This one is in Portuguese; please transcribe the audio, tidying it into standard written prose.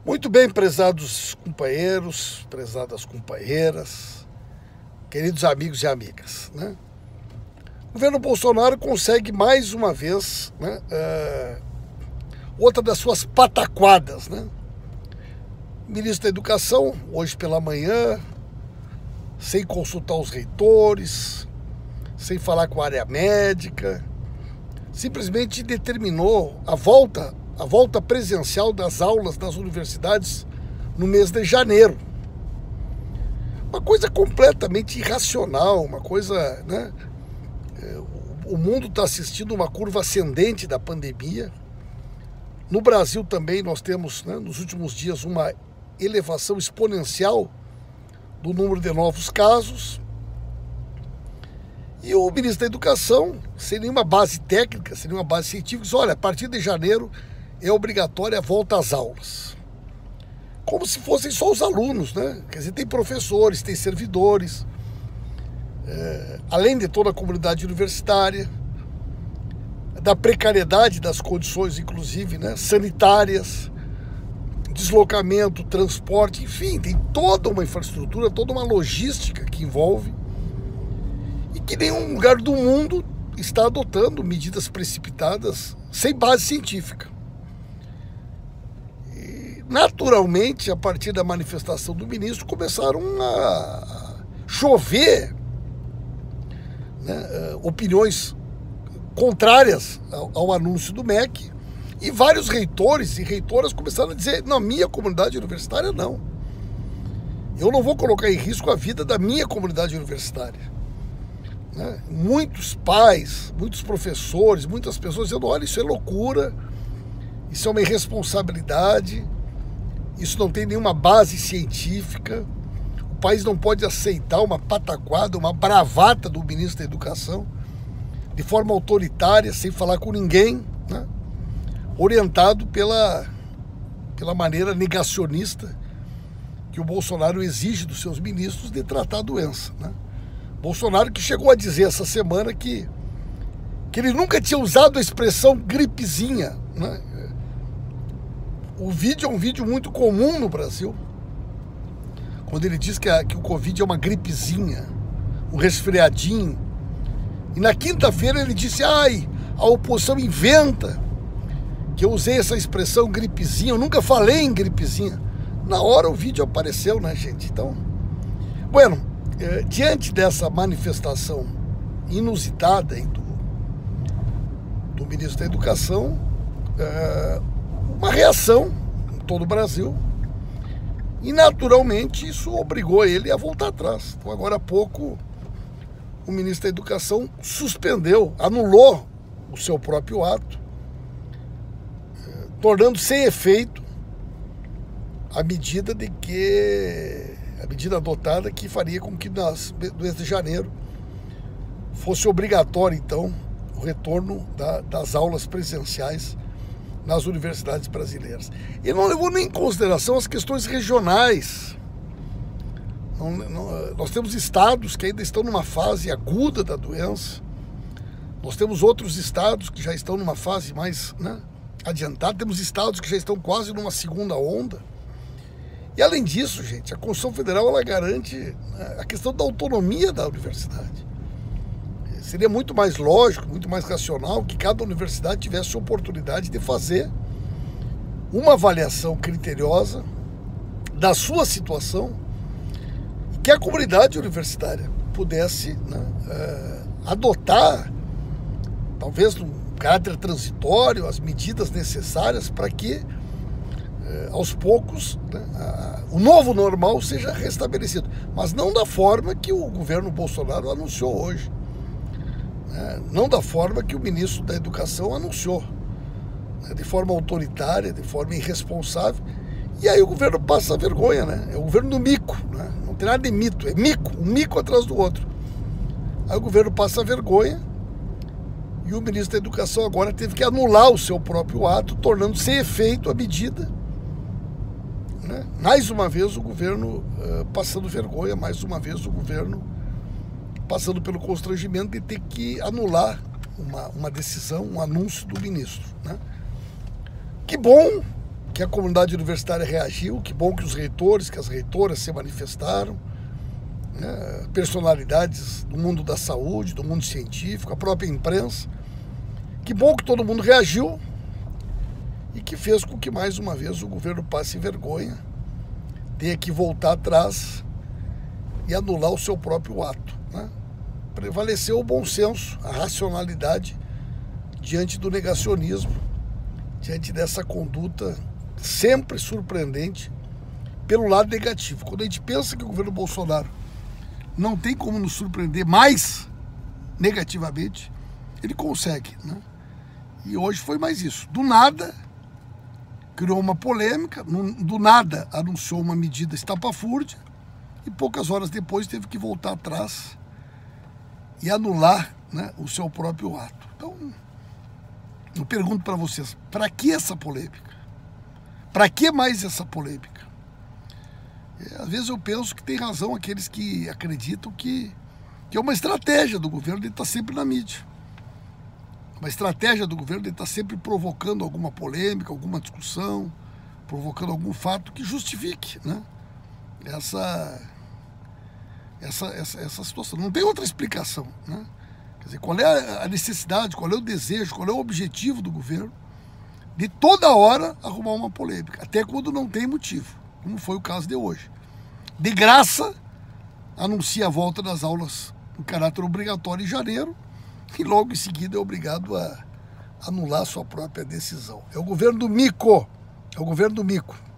Muito bem, prezados companheiros, prezadas companheiras, queridos amigos e amigas, né? O governo Bolsonaro consegue mais uma vez, né, outra das suas pataquadas, né? O ministro da Educação, hoje pela manhã, sem consultar os reitores, sem falar com a área médica, simplesmente determinou a volta presencial das aulas das universidades no mês de janeiro. Uma coisa completamente irracional, uma coisa, né? O mundo está assistindo uma curva ascendente da pandemia. No Brasil também nós temos, né, nos últimos dias, uma elevação exponencial do número de novos casos. E o ministro da Educação, sem nenhuma base técnica, sem nenhuma base científica, diz: olha, a partir de janeiro é obrigatória a volta às aulas. Como se fossem só os alunos, né? Quer dizer, tem professores, tem servidores, além de toda a comunidade universitária, da precariedade das condições, inclusive, né, sanitárias, deslocamento, transporte, enfim, tem toda uma infraestrutura, toda uma logística que envolve, e que nenhum lugar do mundo está adotando medidas precipitadas sem base científica. E, naturalmente, a partir da manifestação do ministro, começaram a chover, né, opiniões contrárias ao anúncio do MEC, e vários reitores e reitoras começaram a dizer: na minha comunidade universitária, não. Eu não vou colocar em risco a vida da minha comunidade universitária. Né? Muitos pais, muitos professores, muitas pessoas dizendo: olha, isso é loucura, isso é uma irresponsabilidade, isso não tem nenhuma base científica, o país não pode aceitar uma pataquada, uma bravata do ministro da Educação, de forma autoritária, sem falar com ninguém, né? Orientado pela maneira negacionista que o Bolsonaro exige dos seus ministros de tratar a doença, né? Bolsonaro, que chegou a dizer essa semana que ele nunca tinha usado a expressão gripezinha, né? O vídeo é um vídeo muito comum no Brasil, quando ele diz que o Covid é uma gripezinha, um resfriadinho. E na quinta-feira ele disse: ai, a oposição inventa que eu usei essa expressão gripezinha, eu nunca falei em gripezinha. Na hora o vídeo apareceu, né, gente? Então, bueno, diante dessa manifestação inusitada aí do ministro da Educação, uma reação em todo o Brasil, e naturalmente isso obrigou ele a voltar atrás. Então, agora há pouco, o ministro da Educação suspendeu, anulou o seu próprio ato, tornando sem efeito a medida adotada, que faria com que no mês de janeiro fosse obrigatório, então, o retorno das aulas presenciais nas universidades brasileiras. Ele não levou nem em consideração as questões regionais. Nós temos estados que ainda estão numa fase aguda da doença, nós temos outros estados que já estão numa fase mais, né, adiantada, temos estados que já estão quase numa segunda onda. E além disso, gente, a Constituição Federal, ela garante, né, a questão da autonomia da universidade. Seria muito mais lógico, muito mais racional que cada universidade tivesse a oportunidade de fazer uma avaliação criteriosa da sua situação, que a comunidade universitária pudesse, né, adotar, talvez no caráter transitório, as medidas necessárias para que, aos poucos, né, o novo normal seja restabelecido. Mas não da forma que o governo Bolsonaro anunciou hoje, né, não da forma que o ministro da Educação anunciou, né, de forma autoritária, de forma irresponsável. E aí o governo passa vergonha, né? É o governo do mico, né? Não tem nada de mito, é mico, um mico atrás do outro. Aí o governo passa vergonha e o ministro da Educação agora teve que anular o seu próprio ato, tornando sem efeito a medida, né? Mais uma vez o governo passando vergonha, mais uma vez o governo passando pelo constrangimento de ter que anular uma decisão, um anúncio do ministro, né? Que bom que a comunidade universitária reagiu, que bom que os reitores, que as reitoras se manifestaram, né, personalidades do mundo da saúde, do mundo científico, a própria imprensa. Que bom que todo mundo reagiu e que fez com que mais uma vez o governo passe vergonha, tenha que voltar atrás e anular o seu próprio ato, né? Prevaleceu o bom senso, a racionalidade diante do negacionismo, diante dessa conduta sempre surpreendente pelo lado negativo. Quando a gente pensa que o governo Bolsonaro não tem como nos surpreender mais negativamente, ele consegue, né? E hoje foi mais isso. Do nada, criou uma polêmica, do nada anunciou uma medida estapafúrdia e poucas horas depois teve que voltar atrás e anular, né, o seu próprio ato. Então, eu pergunto para vocês, para que essa polêmica? Para que mais essa polêmica? Às vezes eu penso que tem razão aqueles que acreditam que é uma estratégia do governo de estar sempre na mídia. Uma estratégia do governo de estar sempre provocando alguma polêmica, alguma discussão, provocando algum fato que justifique, né, essa situação. Não tem outra explicação, né? Quer dizer, qual é a necessidade, qual é o desejo, qual é o objetivo do governo de toda hora arrumar uma polêmica, até quando não tem motivo, como foi o caso de hoje. De graça, anuncia a volta das aulas em caráter obrigatório em janeiro e logo em seguida é obrigado a anular sua própria decisão. É o governo do mico, é o governo do mico.